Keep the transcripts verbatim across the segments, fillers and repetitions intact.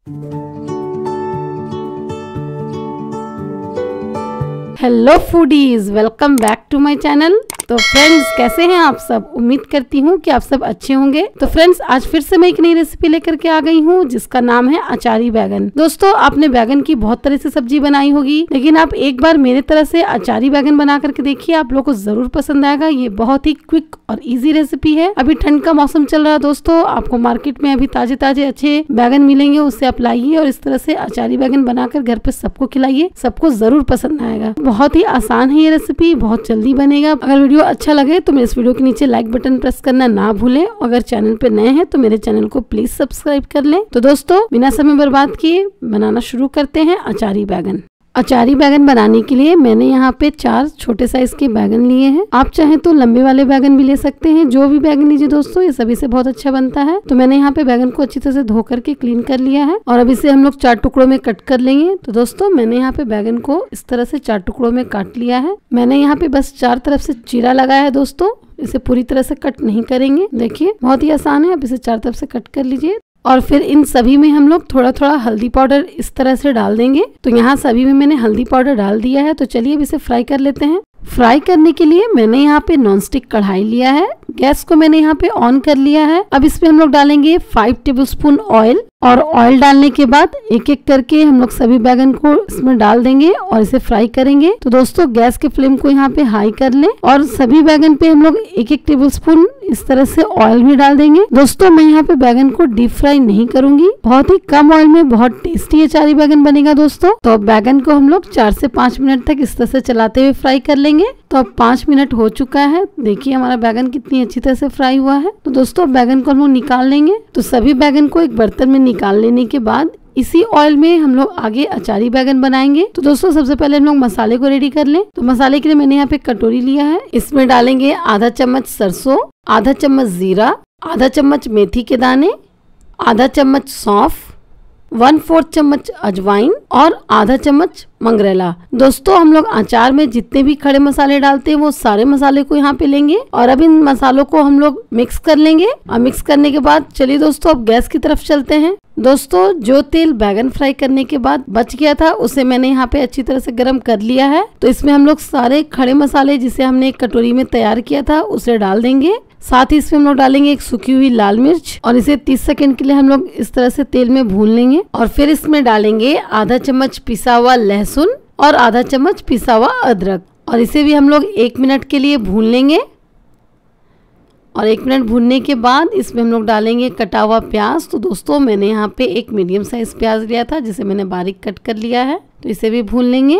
Hello foodies, welcome back to my channel. तो friends, कैसे हैं आप सब? उम्मीद करती हूँ कि आप सब अच्छे होंगे। तो फ्रेंड्स, आज फिर से मैं एक नई रेसिपी लेकर के आ गई हूँ जिसका नाम है अचारी बैगन। दोस्तों, आपने बैगन की बहुत तरह से सब्जी बनाई होगी, लेकिन आप एक बार मेरे तरह से अचारी बैगन बना करके देखिए, आप लोगों को जरूर पसंद आएगा। ये बहुत ही क्विक और इजी रेसिपी है। अभी ठंड का मौसम चल रहा है दोस्तों, आपको मार्केट में अभी ताजे ताजे अच्छे बैगन मिलेंगे, उससे आप लाइए और इस तरह से अचारी बैगन बनाकर घर पे सबको खिलाइए, सबको जरूर पसंद आएगा। बहुत ही आसान है ये रेसिपी, बहुत जल्दी बनेगा। अगर वीडियो अच्छा लगे तो मेरे इस वीडियो के नीचे लाइक बटन प्रेस करना ना भूलें। अगर चैनल पे नए हैं तो मेरे चैनल को प्लीज सब्सक्राइब कर लें। तो दोस्तों, बिना समय बर्बाद किए बनाना शुरू करते हैं अचारी बैगन। अचारी बैगन बनाने के लिए मैंने यहाँ पे चार छोटे साइज के बैगन लिए हैं। आप चाहें तो लंबे वाले बैगन भी ले सकते हैं, जो भी बैगन लीजिए दोस्तों, ये सभी से बहुत अच्छा बनता है। तो मैंने यहाँ पे बैगन को अच्छी तरह से धो करके क्लीन कर लिया है और अब इसे हम लोग चार टुकड़ों में कट कर लेंगे। तो दोस्तों, मैंने यहाँ पे बैगन को इस तरह से चार टुकड़ों में काट लिया है। मैंने यहाँ पे बस चार तरफ से चीरा लगाया है दोस्तों, इसे पूरी तरह से कट नहीं करेंगे। देखिए, बहुत ही आसान है। आप इसे चार तरफ से कट कर लीजिए और फिर इन सभी में हम लोग थोड़ा थोड़ा हल्दी पाउडर इस तरह से डाल देंगे। तो यहाँ सभी में मैंने हल्दी पाउडर डाल दिया है। तो चलिए अब इसे फ्राई कर लेते हैं। फ्राई करने के लिए मैंने यहाँ पे नॉनस्टिक कढ़ाई लिया है, गैस को मैंने यहाँ पे ऑन कर लिया है। अब इसमें हम लोग डालेंगे फाइव टेबलस्पून ऑयल और ऑयल डालने के बाद एक एक करके हम लोग सभी बैगन को इसमें डाल देंगे और इसे फ्राई करेंगे। तो दोस्तों, गैस के फ्लेम को यहाँ पे हाई कर लें और सभी बैगन पे हम लोग एक एक टेबलस्पून इस तरह से ऑयल भी डाल देंगे। दोस्तों, मैं यहाँ पे बैगन को डीप फ्राई नहीं करूंगी, बहुत ही कम ऑयल में बहुत टेस्टी अचारी बैगन बनेगा दोस्तों। तो बैगन को हम लोग चार से पाँच मिनट तक इस तरह से चलाते हुए फ्राई कर लेंगे। तो अब पाँच मिनट हो चुका है। देखिए हमारा बैगन कितनी अच्छी तरह से फ्राई हुआ है। तो दोस्तों, बैगन को हम लोग निकाल लेंगे। तो सभी बैगन को एक बर्तन में निकाल लेने के बाद इसी ऑयल में हम लोग आगे अचारी बैगन बनाएंगे। तो दोस्तों, सबसे पहले हम लोग मसाले को रेडी कर लें। तो मसाले के लिए मैंने यहाँ पे कटोरी लिया है, इसमें डालेंगे आधा चम्मच सरसों, आधा चम्मच जीरा, आधा चम्मच मेथी के दाने, आधा चम्मच सौंफ, वन फोर्थ चम्मच अजवाइन और आधा चम्मच मंगरेला। दोस्तों, हम लोग अचार में जितने भी खड़े मसाले डालते हैं वो सारे मसाले को यहाँ पे लेंगे और अब इन मसालों को हम लोग मिक्स कर लेंगे। और मिक्स करने के बाद चलिए दोस्तों, अब गैस की तरफ चलते हैं। दोस्तों, जो तेल बैगन फ्राई करने के बाद बच गया था उसे मैंने यहाँ पे अच्छी तरह से गर्म कर लिया है। तो इसमें हम लोग सारे खड़े मसाले जिसे हमने एक कटोरी में तैयार किया था उसे डाल देंगे। साथ ही इसमें हम लोग डालेंगे एक सूखी हुई लाल मिर्च और इसे तीस सेकंड के लिए हम लोग इस तरह से तेल में भून लेंगे। और फिर इसमें डालेंगे आधा चम्मच पिसा हुआ लहसुन और आधा चम्मच पिसा हुआ अदरक और इसे भी हम लोग एक मिनट के लिए भून लेंगे। और एक मिनट भूनने के बाद इसमें हम लोग डालेंगे कटा हुआ प्याज। तो दोस्तों, मैंने यहाँ पे एक मीडियम साइज प्याज लिया था जिसे मैंने बारीक कट कर लिया है। तो इसे भी भून लेंगे।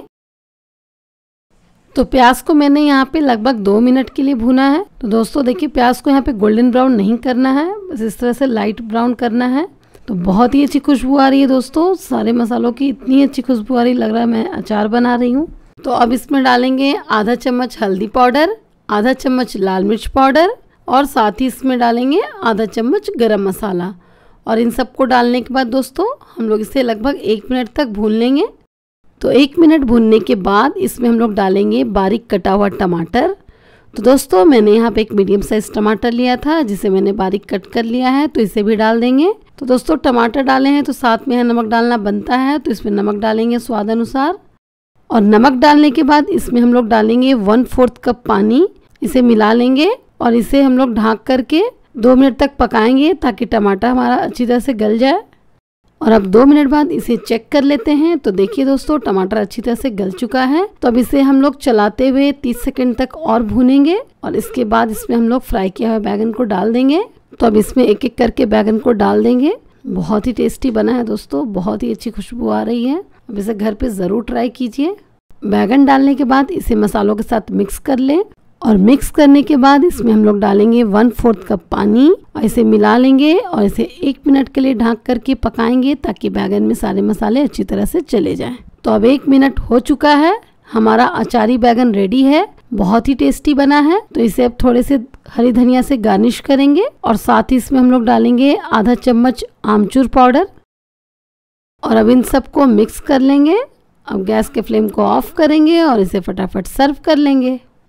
तो प्याज को मैंने यहाँ पे लगभग दो मिनट के लिए भूना है। तो दोस्तों देखिए, प्याज को यहाँ पे गोल्डन ब्राउन नहीं करना है, बस इस तरह से लाइट ब्राउन करना है। तो बहुत ही अच्छी खुशबू आ रही है दोस्तों, सारे मसालों की इतनी अच्छी खुशबू आ रही, लग रहा है मैं अचार बना रही हूँ। तो अब इसमें डालेंगे आधा चम्मच हल्दी पाउडर, आधा चम्मच लाल मिर्च पाउडर और साथ ही इसमें डालेंगे आधा चम्मच गरम मसाला। और इन सबको डालने के बाद दोस्तों, हम लोग इसे लगभग एक मिनट तक भून लेंगे। तो एक मिनट भूनने के बाद इसमें हम लोग डालेंगे बारीक कटा हुआ टमाटर। तो दोस्तों, मैंने यहाँ पे एक मीडियम साइज टमाटर लिया था जिसे मैंने बारीक कट कर लिया है, तो इसे भी डाल देंगे। तो दोस्तों, टमाटर डाले हैं तो साथ में नमक डालना बनता है, तो इसमें नमक डालेंगे स्वाद अनुसार। और नमक डालने के बाद इसमें हम लोग डालेंगे वन फोर्थ कप पानी, इसे मिला लेंगे और इसे हम लोग ढक करके दो मिनट तक पकाएंगे ताकि टमाटर हमारा अच्छी तरह से गल जाए। और अब दो मिनट बाद इसे चेक कर लेते हैं। तो देखिए दोस्तों, टमाटर अच्छी तरह से गल चुका है। तो अब इसे हम लोग चलाते हुए तीस सेकंड तक और भूनेंगे और इसके बाद इसमें हम लोग फ्राई किया हुआ बैगन को डाल देंगे। तो अब इसमें एक एक करके बैगन को डाल देंगे। बहुत ही टेस्टी बना है दोस्तों, बहुत ही अच्छी खुशबू आ रही है। अब इसे घर पे ज़रूर ट्राई कीजिए। बैगन डालने के बाद इसे मसालों के साथ मिक्स कर लें और मिक्स करने के बाद इसमें हम लोग डालेंगे वन फोर्थ कप पानी और इसे मिला लेंगे और इसे एक मिनट के लिए ढक करके पकाएंगे ताकि बैगन में सारे मसाले अच्छी तरह से चले जाएं। तो अब एक मिनट हो चुका है, हमारा अचारी बैगन रेडी है, बहुत ही टेस्टी बना है। तो इसे अब थोड़े से हरी धनिया से गार्निश करेंगे और साथ ही इसमें हम लोग डालेंगे आधा चम्मच आमचूर पाउडर और अब इन सबको मिक्स कर लेंगे। अब गैस के फ्लेम को ऑफ करेंगे और इसे फटाफट सर्व कर लेंगे।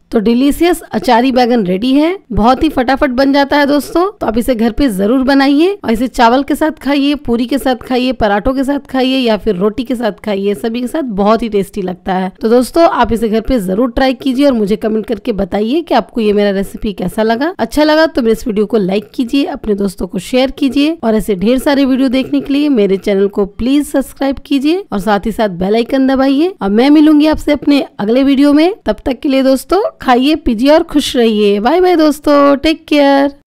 तो डिलीशियस अचारी बैगन रेडी है, बहुत ही फटाफट बन जाता है दोस्तों। तो आप इसे घर पे जरूर बनाइए और इसे चावल के साथ खाइए, पूरी के साथ खाइए, पराठों के साथ खाइए या फिर रोटी के साथ खाइए, सभी के साथ बहुत ही टेस्टी लगता है। तो दोस्तों आप इसे घर पे जरूर ट्राई कीजिए और मुझे कमेंट करके बताइए कि आपको ये मेरा रेसिपी कैसा लगा। अच्छा लगा तो मेरे इस वीडियो को लाइक कीजिए, अपने दोस्तों को शेयर कीजिए और ऐसे ढेर सारे वीडियो देखने के लिए मेरे चैनल को प्लीज सब्सक्राइब कीजिए और साथ ही साथ बेल आइकन दबाइए। और मैं मिलूंगी आपसे अपने अगले वीडियो में, तब तक के लिए दोस्तों खाइए, पीजिए और खुश रहिए। बाय बाय दोस्तों, टेक केयर।